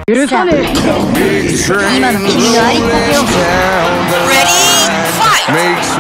許さねえ。今の君のありったけを。Ready, fight!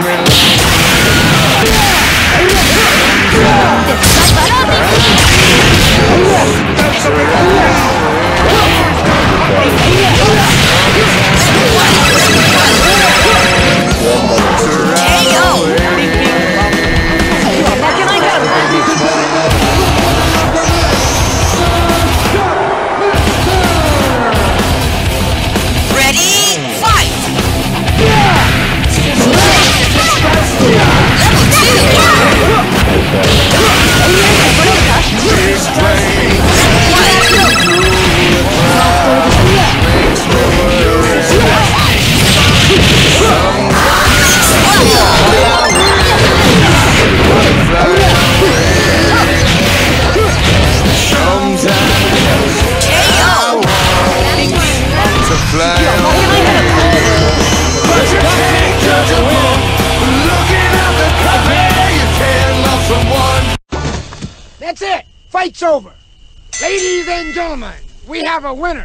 That's it! Fight's over! Ladies and gentlemen, we have a winner!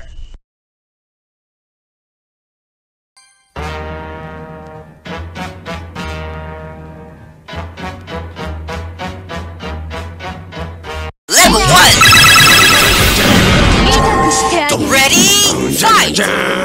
Level 1! Ready, fight!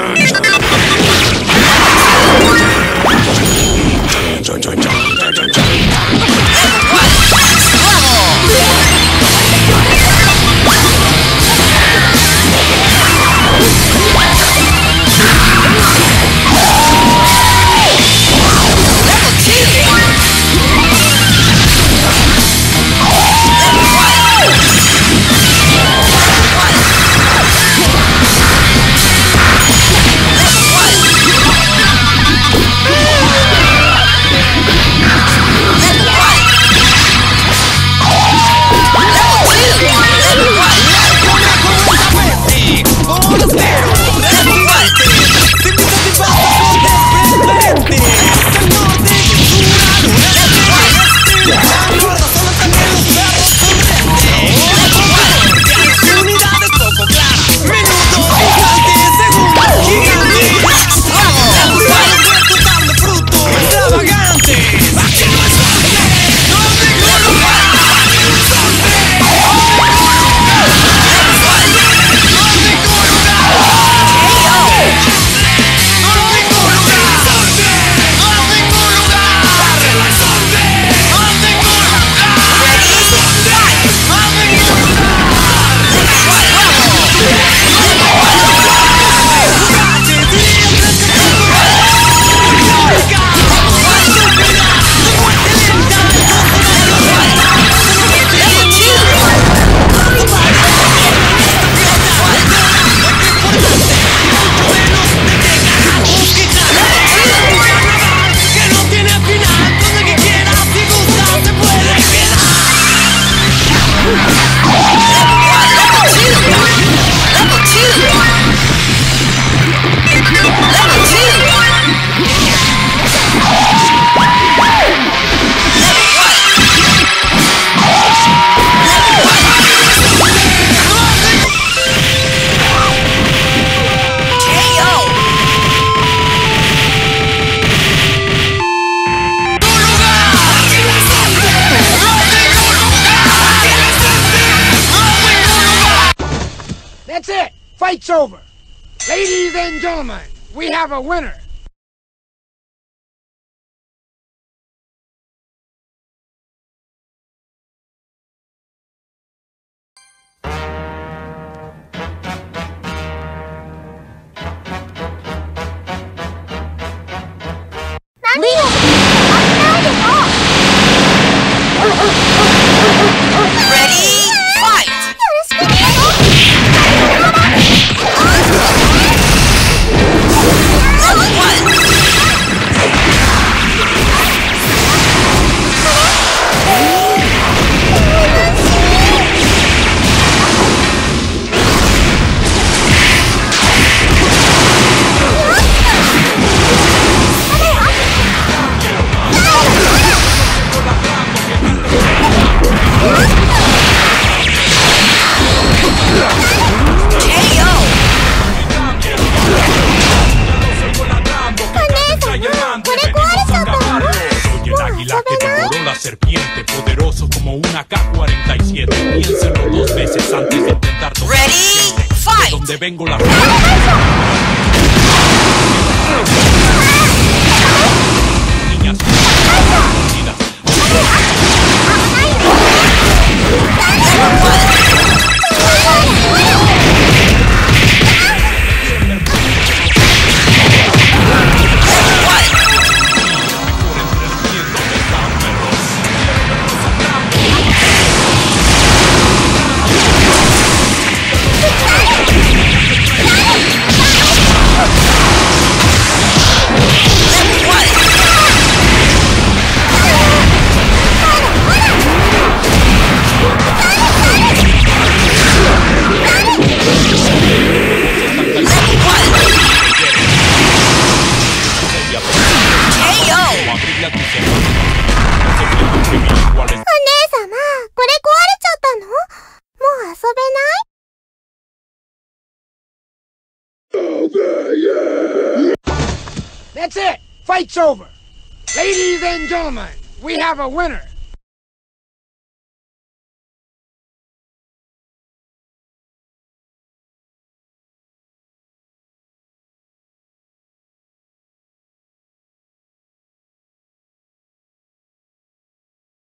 That's it! Fight's over! Ladies and gentlemen, we have a winner! Ready, fight! Level 1! la serpiente, poderoso como una AK-47. Piénselo 2 veces antes de intentar tocar Ready, gente. fight. De donde vengo la niñas escondidas. That's it. Fight's over. Ladies and gentlemen, we have a winner.